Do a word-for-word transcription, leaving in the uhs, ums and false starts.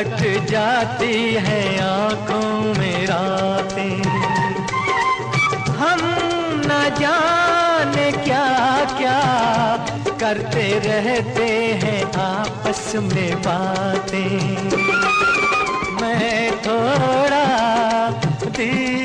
Cut जाती है आंखों में रातें। हम न जाने क्या क्या करते रहते हैं आपस में बातें। मैं थोड़ा दिल